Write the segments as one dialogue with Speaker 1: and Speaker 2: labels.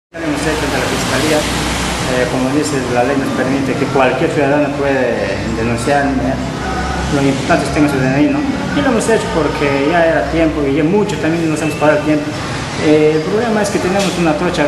Speaker 1: Hemos hecho de la Fiscalía, como dice la ley nos permite que cualquier ciudadano puede denunciar, lo importante es que tenga su DNI, ¿no? Y lo hemos hecho porque ya era tiempo y ya mucho también nos hemos parado el tiempo. El problema es que tenemos una trocha,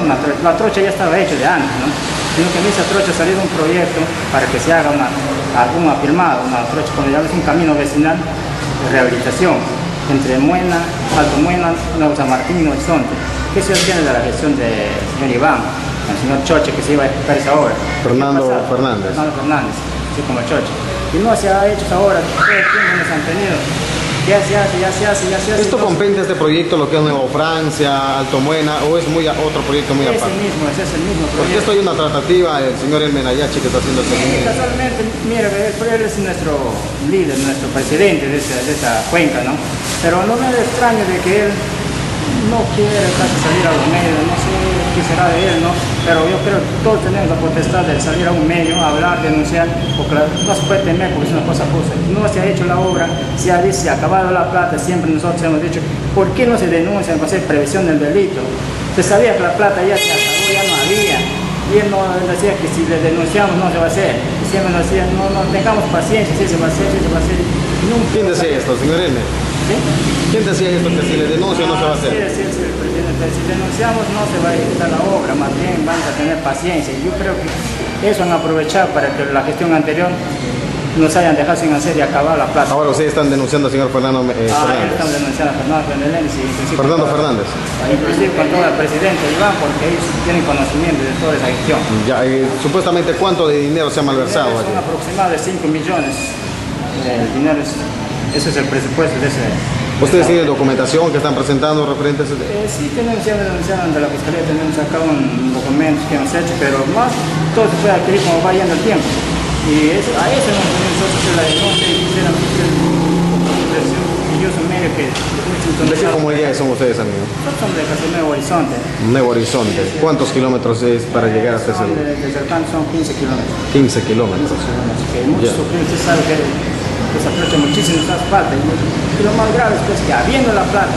Speaker 1: la trocha ya estaba hecha de antes, ¿no? Sino que en esa trocha ha salido un proyecto para que se haga algún afirmado, una trocha, como llamamos, un camino vecinal de rehabilitación entre Muena, Alto Muena, Nuevo San Martín y Nuevo Horizonte. ¿Qué se obtiene de la gestión del señor Iván, el señor Choche, que se iba a ejecutar esa obra?
Speaker 2: Fernando Fernández,
Speaker 1: así como Choche. Y no se ha hecho esa obra, todo el tiempo nos han tenido. Ya se hace.
Speaker 2: ¿Esto comprende este proyecto, lo que es Nuevo Francia, Alto Muena, o es otro proyecto muy aparte?
Speaker 1: Es el mismo proyecto.
Speaker 2: Porque esto hay una tratativa, el señor El Menayachi, que está haciendo el seguimiento.
Speaker 1: Casualmente, mire, él es nuestro líder, nuestro presidente de esa cuenca, ¿no? Pero no me extraño de que él no quiere casi salir a los medios, no sé qué será de él, ¿no? Pero yo creo que todos tenemos la potestad de salir a un medio, hablar, denunciar, porque no se puede temer porque es una cosa justa. No se ha hecho la obra, se ha acabado la plata, siempre nosotros hemos dicho, ¿por qué no se denuncia para hacer previsión del delito? Se sabía que la plata ya se acabó, ya no había. Y él nos decía que si le denunciamos no se va a hacer. Y siempre nos decía, no tengamos paciencia, si se va a hacer, si se va a hacer.
Speaker 2: ¿Quién decía esto, señor M?
Speaker 1: ¿Sí?
Speaker 2: ¿Quién decía esto, que si le denuncio no se va a hacer?
Speaker 1: Sí, el presidente. Si denunciamos no se va a ejecutar la obra, más bien vamos a tener paciencia. Y yo creo que eso han aprovechado para que la gestión anterior nos hayan dejado sin hacer y acabar la plaza.
Speaker 2: Ahora ustedes están denunciando al señor Fernando Fernández.
Speaker 1: Estamos denunciando a Fernando Fernández.
Speaker 2: Fernando Fernández.
Speaker 1: Inclusive con todo el presidente Iván, porque ellos tienen conocimiento de toda esa gestión.
Speaker 2: Ya, supuestamente, ¿cuánto de dinero se ha malversado aquí?
Speaker 1: Un aproximado de 5 millones. El dinero ese es el presupuesto de ese.
Speaker 2: ¿Ustedes tienen documentación que están presentando referentes?
Speaker 1: Sí, tenemos ya denunciado ante la Fiscalía, tenemos sacado un documento que hemos hecho, pero más todo se puede adquirir como va yendo el tiempo. Y a eso hemos tenido nosotros hacer la denuncia y quisiéramos hacer y yo soy medio que...
Speaker 2: ¿De qué comunidades son ustedes, amigos?
Speaker 1: Nosotros somos de Casi Nuevo Horizonte.
Speaker 2: Nuevo Horizonte. ¿Cuántos kilómetros es para llegar hasta ese lugar?
Speaker 1: De cercano son 15 kilómetros.
Speaker 2: 15 kilómetros.
Speaker 1: Que muchos sufrimos, usted sabe que se aprovecha muchísimo esas partes. Y lo más grave es pues, que habiendo la plata,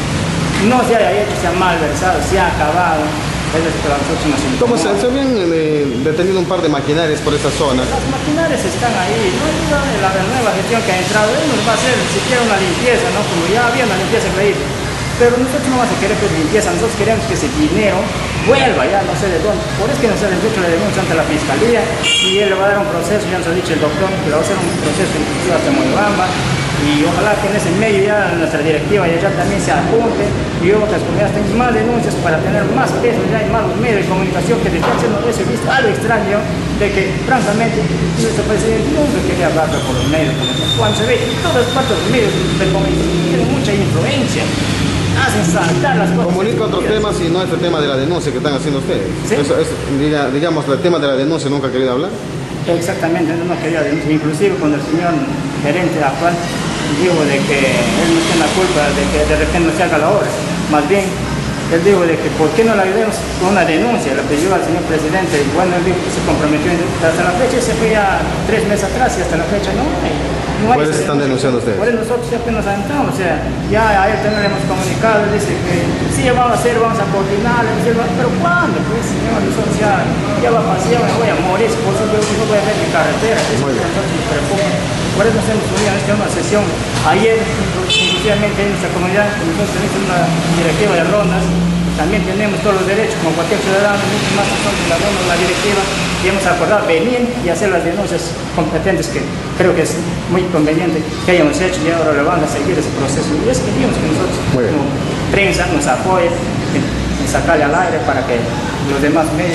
Speaker 1: no se haya hecho, se ha malversado, se ha acabado. Es decir, que nosotros nos
Speaker 2: ¿Cómo se habían detenido un par de maquinarias por esta zona?
Speaker 1: Las maquinarias están ahí, no ayuda la nueva gestión que ha entrado, él nos va a hacer siquiera una limpieza, ¿no? Como ya había una limpieza que hizo. Pero nosotros no vamos a querer que limpieza, nosotros queremos que ese dinero vuelva ya, no sé de dónde. Por eso que nos han hecho la denuncia ante la Fiscalía y él le va a dar un proceso, ya nos ha dicho el doctor, que le va a hacer un proceso inclusive hasta Moyobamba. Y ojalá que en ese medio ya nuestra directiva ya también se apunte y otras comunidades tengan más denuncias para tener más peso ya y más medios de comunicación que desde hace no he visto algo extraño de que francamente nuestro presidente nunca quería hablar por los medios de comunicación. Cuando se ve que todas partes de los medios de comunicación tienen mucha influencia, hacen saltar las cosas.
Speaker 2: Comunico otros temas y no este tema de la denuncia que están haciendo ustedes.
Speaker 1: ¿Sí?
Speaker 2: Digamos, el tema de la denuncia nunca ha querido hablar.
Speaker 1: Exactamente, no quería denunciar, inclusive cuando el señor gerente actual dijo de que él no tiene la culpa de que de repente no se haga la obra, más bien él dijo de que por qué no la ayudemos con una denuncia, le pidió al señor presidente, y bueno, él dijo que se comprometió hasta la fecha, se fue ya 3 meses atrás y hasta la fecha no hay.
Speaker 2: ¿Por eso están denunciando ustedes?
Speaker 1: Por eso nosotros ya apenas adentramos, o sea, ya a él también le hemos comunicado, él dice que sí, vamos a hacer, vamos a coordinar, pero ¿cuándo? Pues señor, nosotros ya va a pasar, me voy a morir, por eso yo no voy a ver mi carretera, eso es lo que a nosotros nos preocupa. Por eso nos hemos unido a esta una sesión. Ayer, inclusivamente en nuestra comunidad, nosotros tenemos una directiva de rondas, también tenemos todos los derechos, como cualquier ciudadano, mucho más que son de la ronda, la directiva, y hemos acordado venir y hacer las denuncias competentes que creo que es muy conveniente que hayamos hecho y ahora le van a seguir ese proceso. Y es que queríamos que nosotros, como prensa, nos apoyen en sacarle al aire para que los demás medios,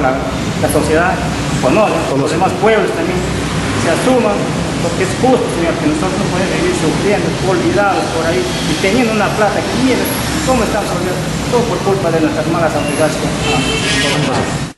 Speaker 1: la sociedad, los demás pueblos también se asuman. Porque es justo, señor, que nosotros no podemos vivir sufriendo, olvidados por ahí y teniendo una plata que mire cómo estamos olvidando, todo por culpa de nuestras malas autoridades.